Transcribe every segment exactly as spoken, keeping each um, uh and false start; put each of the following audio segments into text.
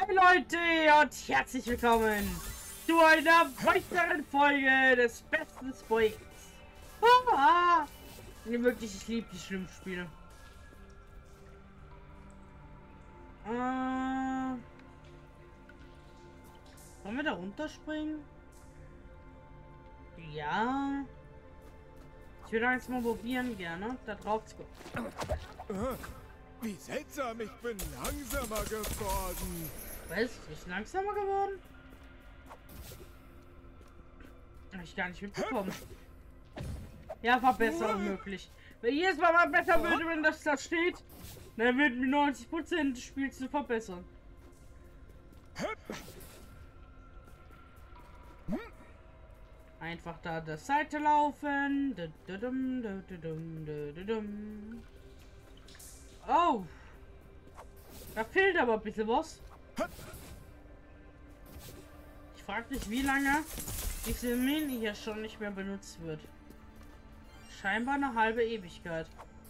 Hey Leute und herzlich willkommen zu einer weiteren Folge des besten Projekts. Ah, nee, wirklich, ich liebe die Schwimmspiele. Äh, wollen wir da runterspringen? Ja. Ich würde jetzt mal probieren, gerne da drauf zu kommen. Wie seltsam, ich bin langsamer geworden. Was? Ist langsamer geworden? Hab ich gar nicht mitbekommen. Ja, Verbesserung möglich. Wenn jedes Mal mal besser würde, wenn das da steht, dann würden wir neunzig Prozent des Spiels zu verbessern. Einfach da der Seite laufen. Oh! Da fehlt aber ein bisschen was. Ich frage mich, wie lange diese Mini hier schon nicht mehr benutzt wird. Scheinbar eine halbe Ewigkeit.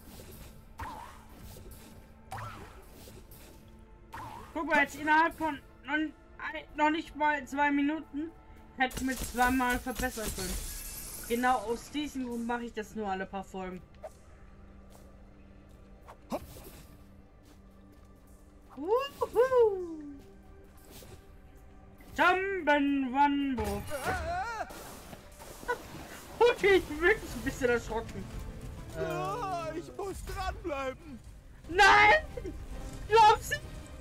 Guck mal, jetzt innerhalb von noch, noch nicht mal zwei Minuten hätten wir zweimal verbessern können. Genau aus diesem Grund mache ich das nur alle paar Folgen. Wuhu! Jump'n'Run. Okay, ich bin wirklich ein bisschen erschrocken. Oh, ich muss dranbleiben. Nein! Glaubst du?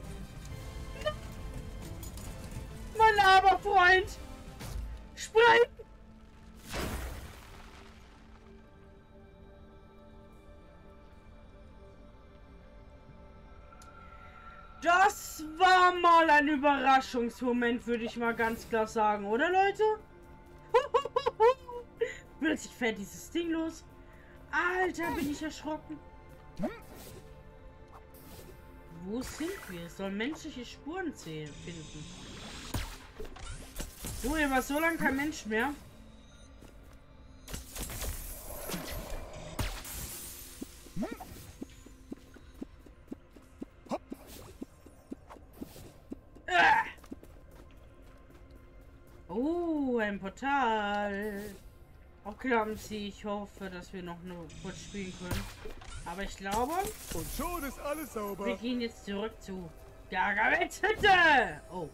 Mein armer Freund! Spring! Das war mal ein Überraschungsmoment, würde ich mal ganz klar sagen, oder Leute? Plötzlich fährt dieses Ding los. Alter, bin ich erschrocken. Wo sind wir? Es soll menschliche Spuren zählen, finden. So, hier war so lange kein Mensch mehr. Oh, ein Portal. Okay, haben sie. Ich hoffe, dass wir noch nur kurz spielen können. Aber ich glaube... Und schon ist alles sauber. Wir gehen jetzt zurück zu Gargamels Hütte. Oh.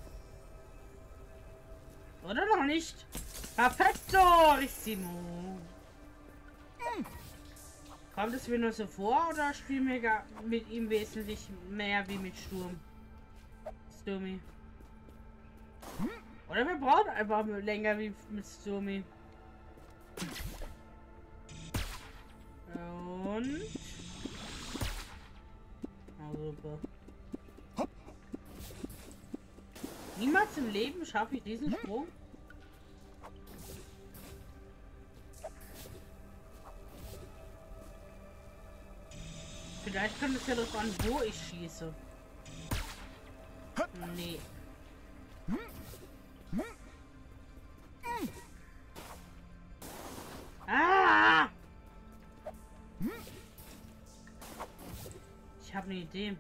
Oder noch nicht? Perfektorissimo. Hm. Kommt es mir nur so vor oder spielen wir gar mit ihm wesentlich mehr wie mit Sturm? Sturmi. Oder wir brauchen einfach länger wie mit Sturmi. Und... Also, niemals im Leben schaffe ich diesen Sprung. Vielleicht kommt es ja darauf an, wo ich schieße. Nee. Ah! Ich habe eine Idee.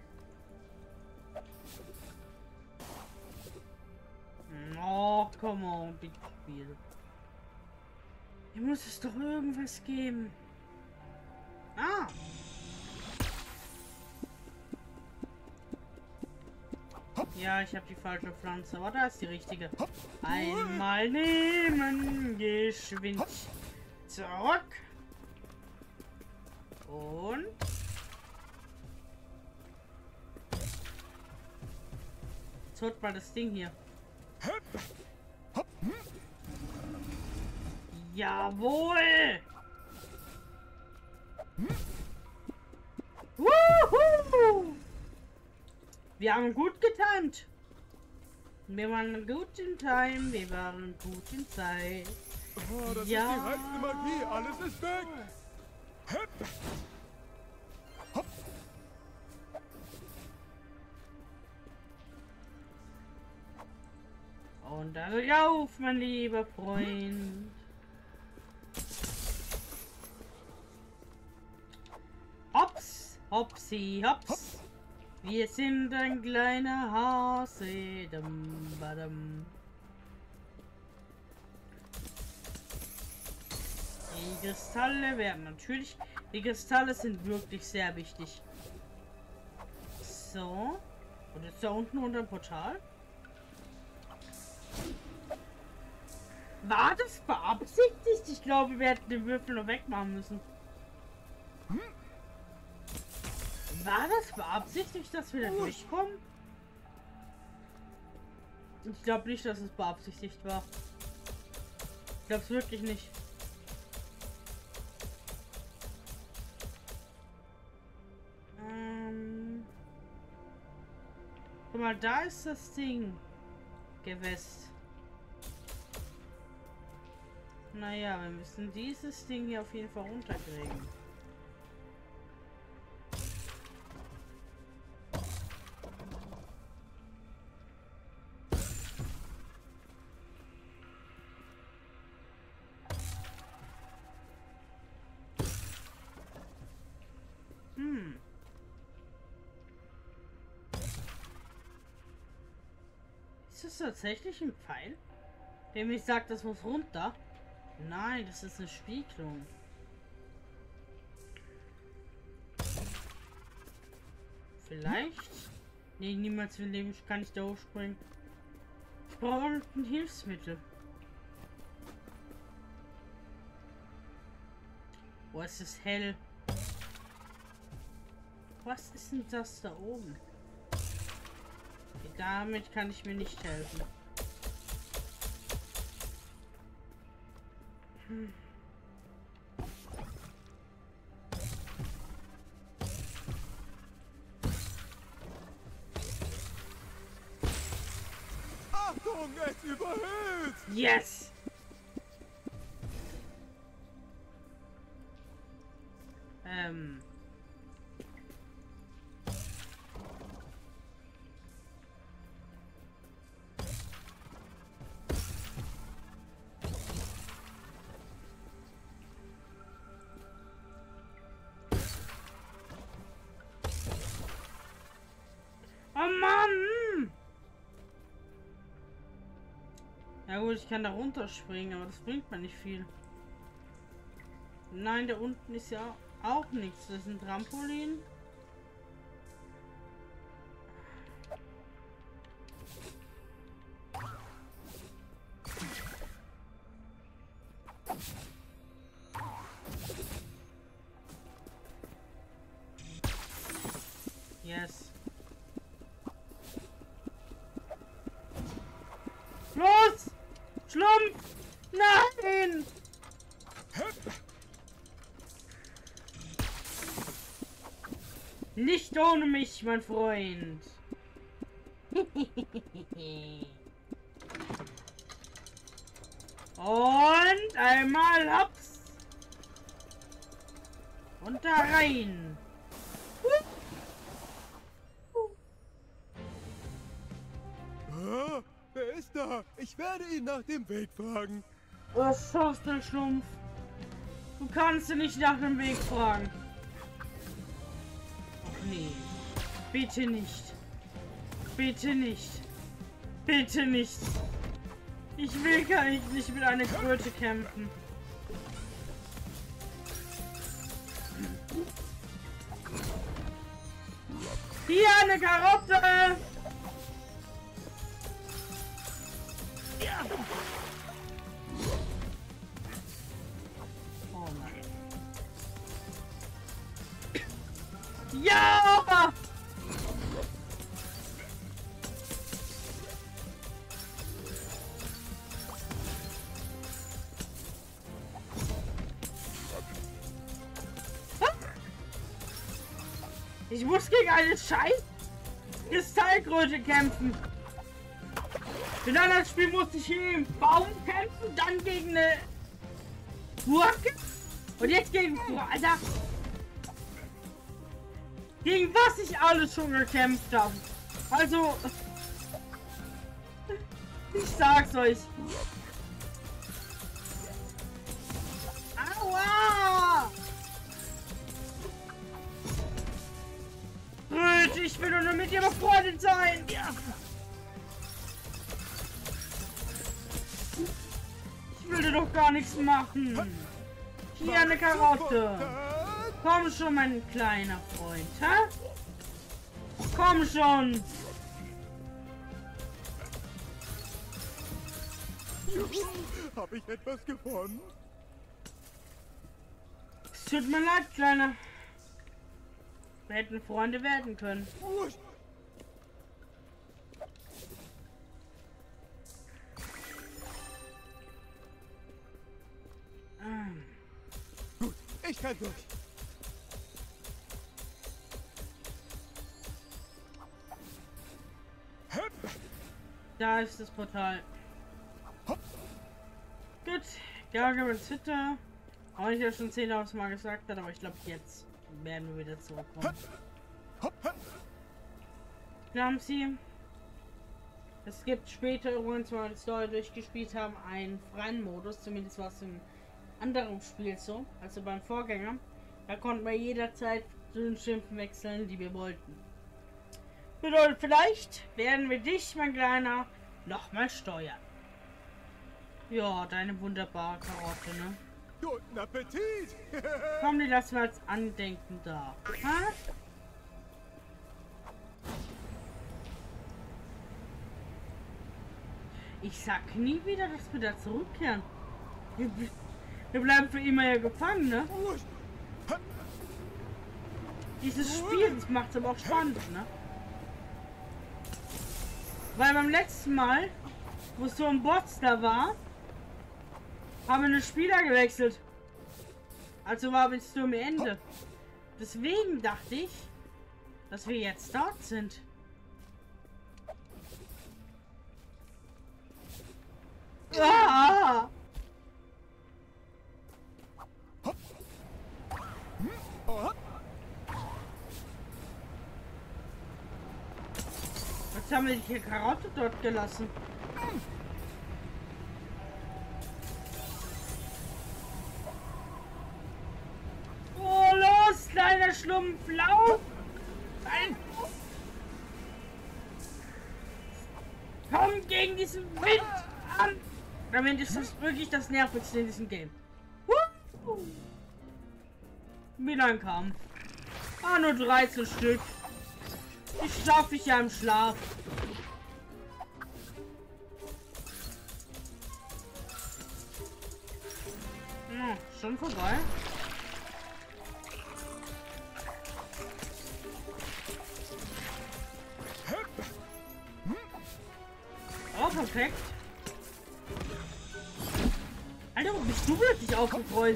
Oh, come on, bitte Spiel. Hier muss es doch irgendwas geben. Ah! Ja, ich habe die falsche Pflanze, aber da ist die richtige. Einmal nehmen, geschwind zurück. Und... jetzt holt mal das Ding hier. Jawohl! Wuhu! Wir haben gut getimt. Wir waren gut in Time, wir waren gut in Zeit. Oh, das ja. ist die reinste Magie, alles ist weg. Und dann rauf, mein lieber Freund. Hops, hopsi, hops. Wir sind ein kleiner Hase. Dum, badum. Die Kristalle werden natürlich... Die Kristalle sind wirklich sehr wichtig. So. Und jetzt da unten unter dem Portal. War das beabsichtigt? Ich glaube, wir hätten den Würfel noch wegmachen müssen. War das beabsichtigt, dass wir da durchkommen? Ich glaube nicht, dass es beabsichtigt war. Ich glaube es wirklich nicht. Ähm. Guck mal, da ist das Ding. Gewässt. Naja, wir müssen dieses Ding hier auf jeden Fall runterkriegen. Hm. Ist das tatsächlich ein Pfeil? Der mich sagt, das muss runter. Nein, das ist eine Spiegelung. Vielleicht? Nee, niemals will leben. Ich kann nicht da hochspringen. Ich brauche ein Hilfsmittel. Oh, es ist hell. Was ist denn das da oben? Okay, damit kann ich mir nicht helfen. Hm. Achtung, es überhöht! Yes! Ähm. Oh Mann! Ja gut, ich kann da runterspringen, aber das bringt mir nicht viel. Nein, da unten ist ja auch nichts. Das ist ein Trampolin. Yes. Los! Schlumpf! Nein! Nicht ohne mich, mein Freund. Und einmal hops. Und da rein. Ah, wer ist da? Ich werde ihn nach dem Weg fragen. Was schaffst du, Schlumpf? Du kannst ihn nicht nach dem Weg fragen. Ach nee. Bitte nicht. Bitte nicht. Bitte nicht. Ich will gar nicht, nicht mit einer Kröte kämpfen. Hier eine Karotte! Oh nein. Ja! Ich muss gegen eine scheiß Kristallkröte kämpfen. In einem Spiel musste ich gegen einen Baum kämpfen, dann gegen eine Gurke und jetzt gegen... Alter! Gegen was ich alles schon gekämpft habe. Also... Ich sag's euch. Aua! bitte, ich will nur mit dir befreundet sein. Ja. Ich will dir doch gar nichts machen. Hier eine Karotte. Komm schon, mein kleiner Freund, hä? Komm schon. Habe ich etwas gewonnen? Es tut mir leid, Kleiner. Wir hätten Freunde werden können. Ah. Gut, ich kann durch. Da ist das Portal. Gut, Gargamel Zitter. Auch ich ja schon zehntausend Mal gesagt hat, aber ich glaube, jetzt werden wir wieder zurückkommen. Glauben Sie, es gibt später übrigens, wenn wir die Story durchgespielt haben, einen freien Modus, zumindest war es im anderen Spiel so, also beim Vorgänger. Da konnten wir jederzeit zu den Schimpfen wechseln, die wir wollten. Bedeutet, vielleicht werden wir dich, mein Kleiner, nochmal steuern. Ja, deine wunderbare Karotte, ne? Guten Appetit! Komm, die lassen wir als Andenken da. Ha? Ich sag nie wieder, dass wir da zurückkehren. Wir, wir bleiben für immer ja gefangen, ne? Dieses Spiel, das macht es aber auch spannend, ne? Weil beim letzten Mal, wo so ein Bots da war, haben wir einen Spieler gewechselt. Also war bis zum Ende. Deswegen dachte ich, dass wir jetzt dort sind. Ah! Jetzt haben wir die Karotte dort gelassen. Oh, los, kleiner Schlumpf, lauf! Nein. Komm gegen diesen Wind an! Damit ist das wirklich das Nervigste in diesem Game. Woo! Wieder ein Kampf. Ah, nur dreizehn Stück. Ich schlafe ich ja im Schlaf. Ja, schon vorbei. Oh, perfekt. Alter, bist du wirklich aufgekreuzt?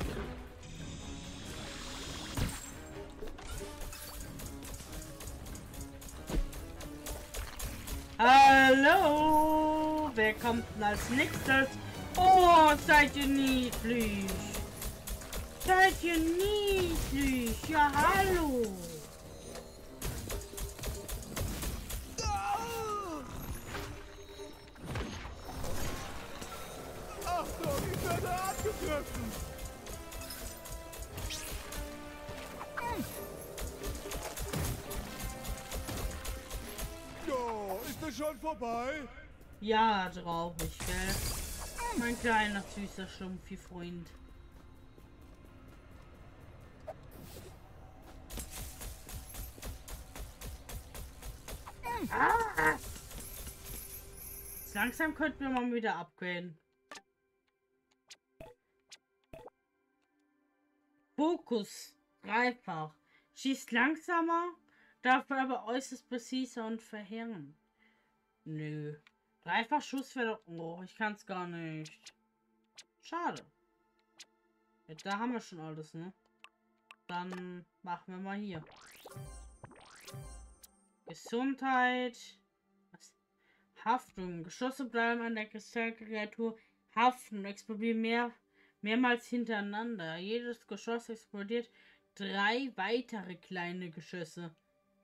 Hallo, wer kommt denn als nächstes? Oh, seid ihr niedlich? Seid ihr niedlich? Ja, hallo. Achtung, ich werde angegriffen! Jo, ist es schon vorbei? Ja, traurig, gell? Mein kleiner süßer Schlumpfi-Freund. Ah! Langsam könnten wir mal wieder upgraden. Fokus dreifach. Schießt langsamer, dafür aber äußerst präziser und verheerend. Nö. Dreifach Schuss wäre doch... Oh, ich kann es gar nicht. Schade. Ja, da haben wir schon alles, ne? Dann machen wir mal hier. Gesundheit. Was? Haftung. Geschosse bleiben an der Kristallkreatur haften und explodieren mehr, mehrmals hintereinander. Jedes Geschoss explodiert drei weitere kleine Geschosse.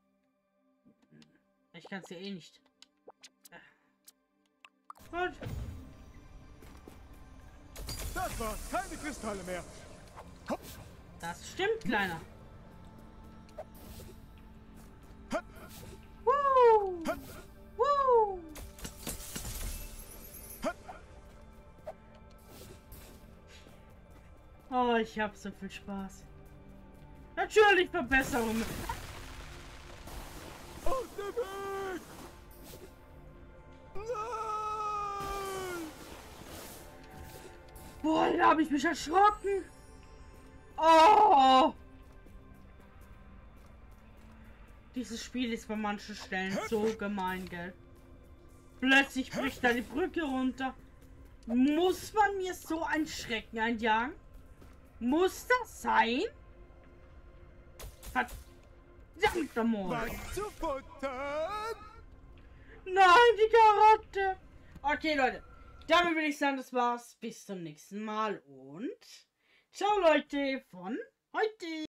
Ich kann es ja eh nicht. Gut. Das war's, keine Kristalle mehr. Das stimmt, Kleiner. ich hab so viel Spaß. Natürlich Verbesserungen. Aus dem Weg! Nein! Boah, da habe ich mich erschrocken. Oh! Dieses Spiel ist bei manchen Stellen so gemein, gell? Plötzlich bricht da die Brücke runter. Muss man mir so einen Schrecken einjagen? Muss das sein? Verdammter Mord. Was zu futtern? Nein, die Karotte. Okay, Leute. Damit würde ich sagen, das war's. Bis zum nächsten Mal und ciao, Leute, von heute.